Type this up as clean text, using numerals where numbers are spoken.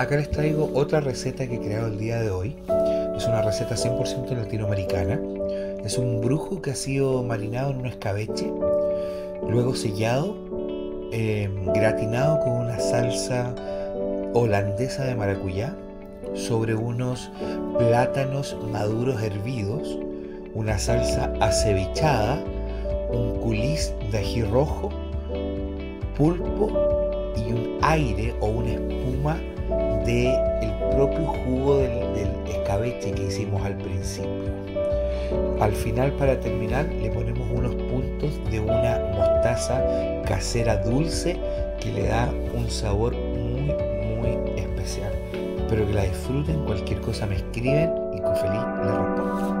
acá les traigo otra receta que he creado el día de hoy. Es una receta 100% latinoamericana. Es un brujo que ha sido marinado en un escabeche, luego sellado, gratinado con una salsa holandesa de maracuyá sobre unos plátanos maduros hervidos, una salsa acevichada, un coulis de ají rojo, pulpo y un aire o una espuma del propio jugo del escabeche que hicimos al principio. Al final, para terminar, le ponemos unos puntos de una mostaza casera dulce que le da un sabor muy especial. Espero que la disfruten. Cualquier cosa me escriben y con feliz les respondo.